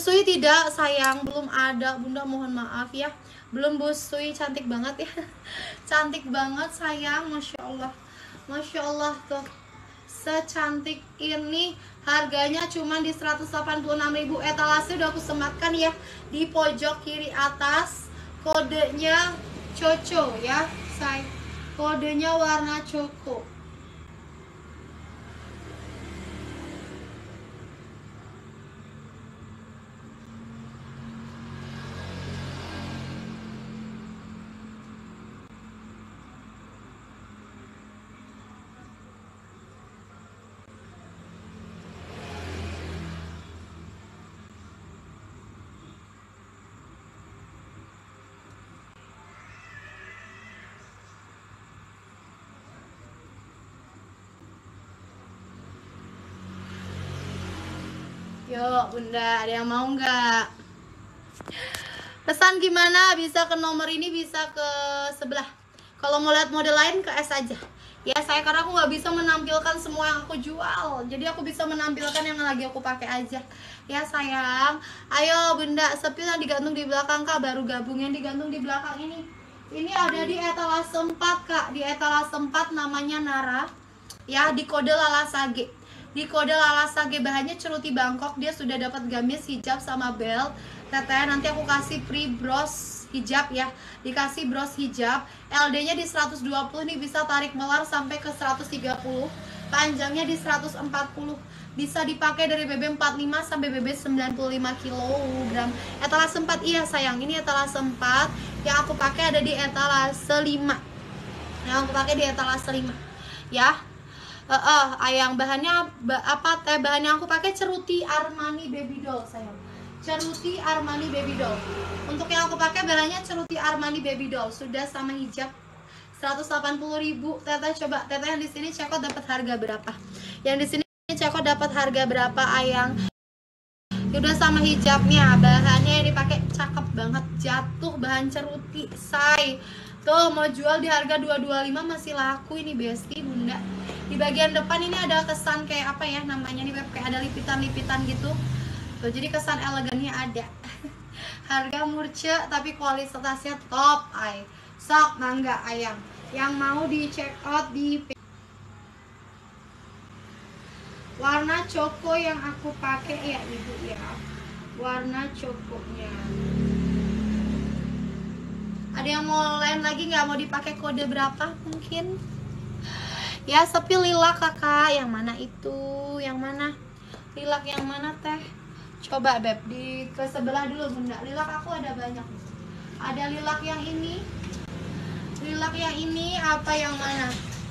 Busui tidak sayang, belum ada bunda, mohon maaf ya. Belum busui, cantik banget ya. Cantik banget sayang, Masya Allah. Masya Allah tuh. Secantik ini harganya cuma di 186.000. Etalase udah aku sematkan ya di pojok kiri atas. Kodenya Coco ya say. Kodenya warna Coco. Yuk bunda, ada yang mau nggak? Pesan gimana? Bisa ke nomor ini, bisa ke sebelah. Kalau mau lihat model lain ke S aja. Ya saya, karena aku nggak bisa menampilkan semua yang aku jual. Jadi aku bisa menampilkan yang lagi aku pakai aja. Ya sayang. Ayo bunda, sepil yang digantung di belakang kak, baru gabung yang digantung di belakang ini. Ini ada di etalase 4 kak. Di etalase 4 namanya Nara. Ya di kode Lalasage. Di kode Lalasage, bahannya ceruti Bangkok. Dia sudah dapat gamis, hijab sama belt. Teteh nanti aku kasih free bros hijab ya. Dikasih bros hijab. LD nya di 120 nih, bisa tarik melar sampai ke 130. Panjangnya di 140. Bisa dipakai dari BB 45 sampai BB 95 kg. Etalase 4 iya sayang. Ini etalase 4. Yang aku pakai ada di etalase 5. Yang aku pakai di etalase 5. Ya. Ayang bahannya apa teh? Bahan yang aku pakai ceruti Armani Baby Doll sayang. Ceruti Armani Baby Doll. Untuk yang aku pakai bahannya ceruti Armani Baby Doll. Sudah sama hijab 180.000. Teteh coba, teteh yang di sini cekot dapat harga berapa? Yang di sini cekot dapat harga berapa ayang? Udah sama hijabnya, bahannya yang dipakai cakep banget, jatuh, bahan ceruti say. Tuh mau jual di harga 225 masih laku ini besti bunda. Di bagian depan ini ada kesan kayak apa ya namanya nih, kayak ada lipitan-lipitan gitu. Tuh jadi kesan elegannya ada. Harga murce tapi kualitasnya top ay. Sok mangga ayang. Yang mau di check out di warna coko yang aku pakai ya ibu ya. Warna cokonya. Ada yang mau lain lagi nggak, mau dipakai kode berapa mungkin? Ya sepil lilak kakak, yang mana itu? Yang mana? Lilak yang mana teh? Coba beb di ke sebelah dulu bunda. Lilak aku ada banyak. Ada lilak yang ini. Lilak yang ini apa yang mana?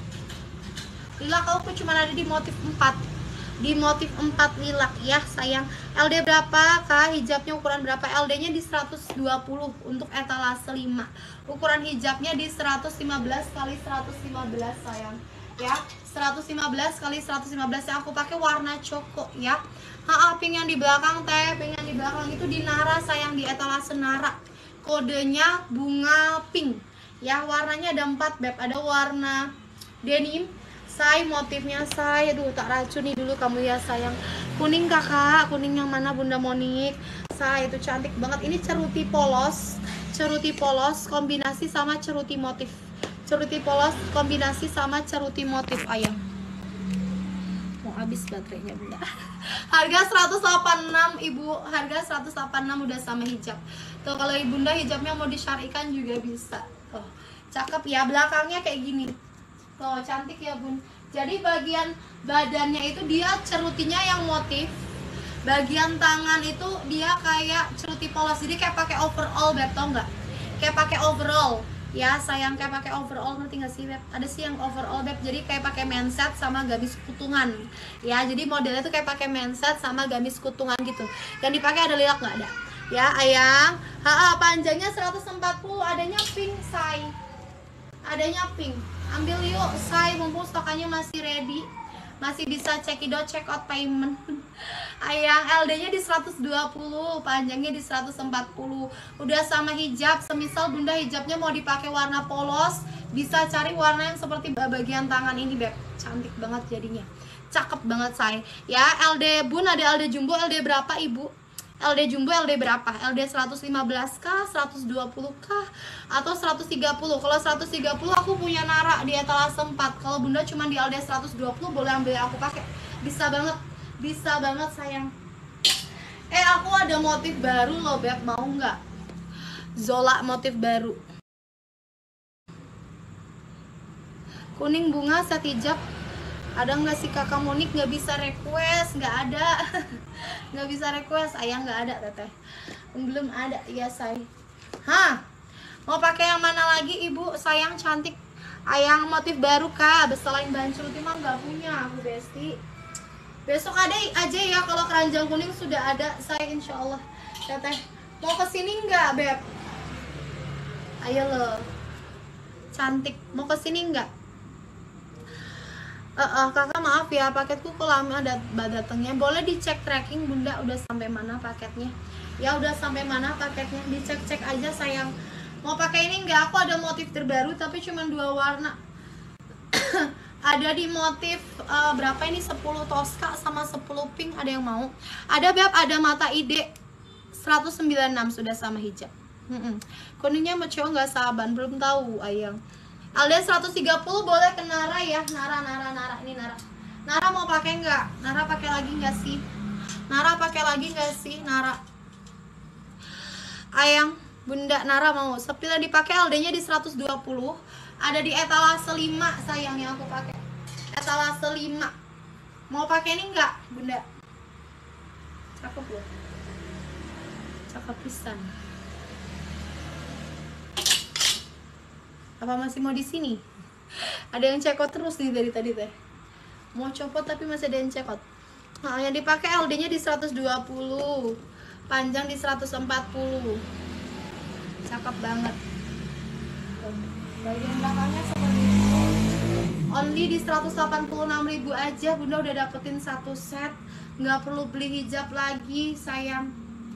Lilak aku cuma ada di motif 4. Di motif 4 lilak ya sayang. LD berapa kak? Hijabnya ukuran berapa? LD nya di 120 untuk etalase 5. Ukuran hijabnya di 115 kali 115 sayang ya. 115 kali 115 yang aku pakai warna coko ya. Pink yang di belakang teh, pink yang di belakang itu di Nara sayang, di etalase Nara. Kodenya bunga pink ya. Warnanya ada 4 beb. Ada warna denim say, motifnya say. Aduh tak racuni dulu kamu ya sayang. Kuning kakak, kuning yang mana bunda Monik say, itu cantik banget. Ini ceruti polos. Ceruti polos kombinasi sama ceruti motif. Ceruti polos kombinasi sama ceruti motif ayang. Mau habis baterainya bunda. Harga 186 ibu. Harga 186 udah sama hijab. Tuh kalau ibunda hijabnya mau disyarikan juga bisa. Tuh cakep ya, belakangnya kayak gini. Tuh cantik ya bun. Jadi bagian badannya itu dia cerutinya yang motif. Bagian tangan itu dia kayak ceruti polos. Jadi kayak pakai overall beb, tau nggak? Kayak pakai overall. Ya sayang, kayak pakai overall, ngerti nggak sih beb? Ada sih yang overall beb. Jadi kayak pakai menset sama gamis kutungan. Ya jadi modelnya tuh kayak pakai menset sama gamis kutungan gitu. Yang dipakai ada lilak nggak ada? Ya ayang. Panjangnya 140, adanya pink say. Adanya pink. Ambil yuk say, mumpung stokannya masih ready. Masih bisa cekidot, check out payment. Ayang LD nya di 120, panjangnya di 140. Udah sama hijab. Semisal bunda hijabnya mau dipakai warna polos, bisa cari warna yang seperti bagian tangan ini beb. Cantik banget jadinya, cakep banget say. Ya LD bun, ada LD jumbo. LD berapa ibu? LD jumbo LD berapa? LD 115k, 120k, atau 130? Kalau 130 aku punya Nara di etalase 4. Kalau bunda cuma di LD 120, boleh ambil aku pakai. Bisa banget sayang. Aku ada motif baru loh Beb, mau nggak? Zola motif baru. Kuning bunga set hijab. Ada nggak sih kakak Monik? Nggak bisa request, nggak ada. Nggak bisa request, ayah nggak ada teteh. Belum ada, iya say. Hah? Mau pakai yang mana lagi ibu? Sayang cantik. Ayang motif baru kah? Selain bancul mah nggak punya aku Besti. Besok ada aja ya, kalau keranjang kuning sudah ada saya insya Allah. Teteh mau kesini nggak Beb? Ayo lo, cantik. Mau kesini nggak? Kakak maaf ya, paketku kok lama datangnya. Boleh dicek tracking bunda udah sampai mana paketnya? Ya udah sampai mana paketnya, dicek aja sayang. Mau pakai ini nggak? Aku ada motif terbaru tapi cuma 2 warna. Ada di motif berapa ini, 10 Tosca sama 10 pink. Ada yang mau? Ada Beb, ada mata ide 196 sudah sama hijab. Kuningnya mau cowok nggak saban, belum tahu ayang. Alden 130 boleh ke Nara ya. Nara ini Nara. Nara mau pakai nggak? Nara pakai lagi nggak sih? Nara pakai lagi nggak sih? Nara. Ayang, bunda Nara mau. Sepila dipakai Aldennya di 120. Ada di etalase 5 sayang yang aku pakai. Etalase 5. Mau pakai ini nggak, bunda? Cakep loh. Cakep pisan. Apa masih mau di sini? Ada yang cekot terus nih dari tadi teh. Mau copot tapi masih ada yang cekot. Nah, yang dipakai LD-nya di 120, panjang di 140. Cakep banget. Bagian belakangnya seperti itu. Only di 186.000 aja bunda udah dapetin 1 set. Nggak perlu beli hijab lagi sayang.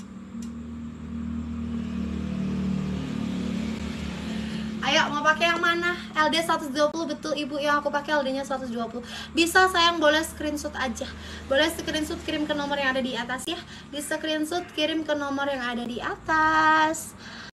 Ayo mau pakai yang mana? LD 120 betul ibu ya, aku pakai LD nya 120. Bisa sayang, boleh screenshot aja. Boleh screenshot kirim ke nomor yang ada di atas ya. Di screenshot kirim ke nomor yang ada di atas.